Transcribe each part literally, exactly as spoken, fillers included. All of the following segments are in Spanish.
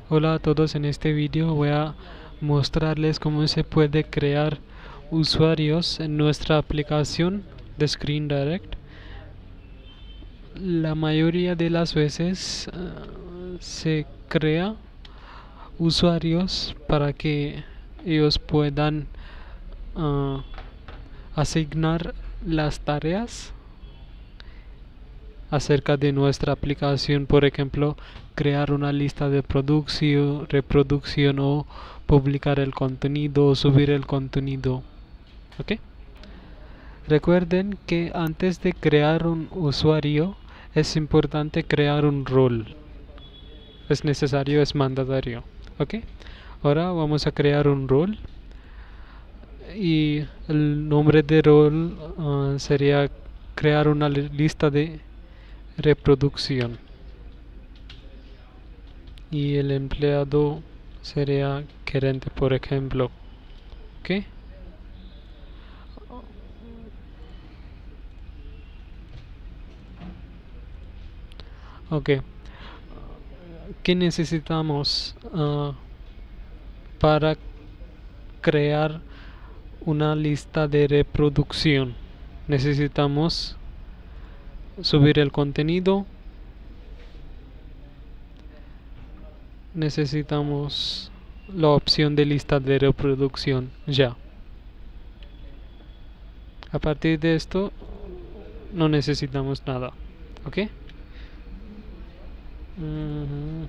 Hola a todos, en este vídeo voy a mostrarles cómo se puede crear usuarios en nuestra aplicación de Screen Direct. La mayoría de las veces uh, se crea usuarios para que ellos puedan uh, asignar las tareas acerca de nuestra aplicación, por ejemplo, crear una lista de producción, reproducción o publicar el contenido o subir el contenido. ¿Ok? Recuerden que antes de crear un usuario es importante crear un rol. Es necesario, es mandatorio. ¿Ok? Ahora vamos a crear un rol y el nombre de rol uh, sería crear una lista de reproducción y el empleado sería gerente, por ejemplo. ¿Ok? Ok. ¿Qué necesitamos uh, para crear una lista de reproducción? Necesitamos subir el contenido, necesitamos la opción de lista de reproducción ya. A partir de esto no necesitamos nada. ¿Ok? Uh-huh.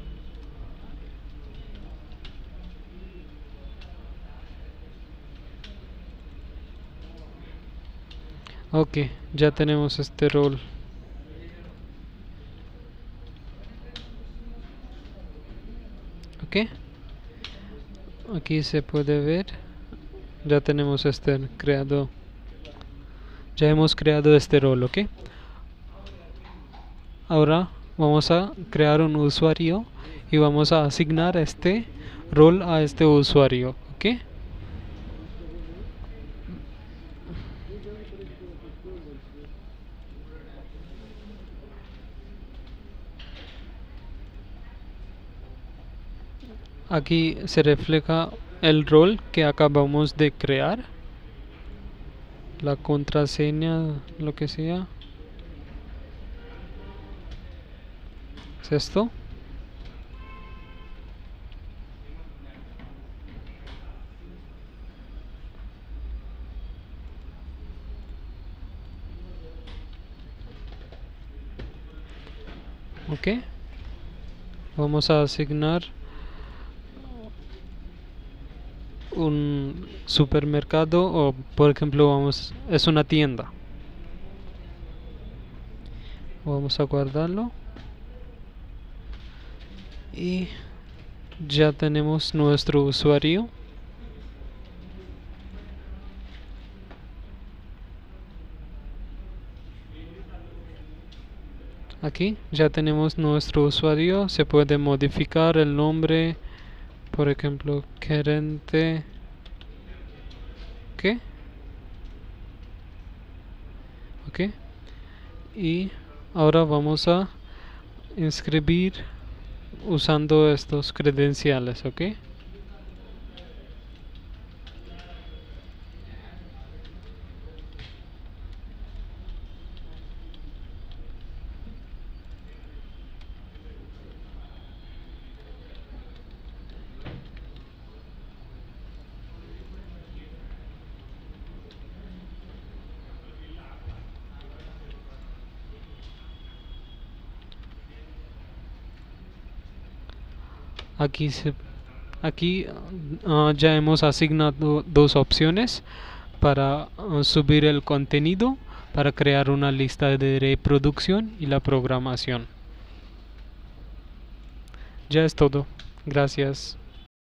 Ok, ya tenemos este rol. Ok, aquí se puede ver, ya tenemos este creado, ya hemos creado este rol. Ok, ahora vamos a crear un usuario y vamos a asignar este rol a este usuario. Ok, aquí se refleja el rol que acabamos de crear, la contraseña, lo que sea. ¿Es esto? Ok, vamos a asignar un supermercado, o por ejemplo vamos es una tienda. Vamos a guardarlo y ya tenemos nuestro usuario. Aquí ya tenemos nuestro usuario, se puede modificar el nombre, por ejemplo gerente. ¿Qué? Ok, y ahora vamos a inscribir usando estos credenciales. Ok, aquí se aquí uh, ya hemos asignado dos opciones para uh, subir el contenido, para crear una lista de reproducción y la programación. Ya es todo. Gracias.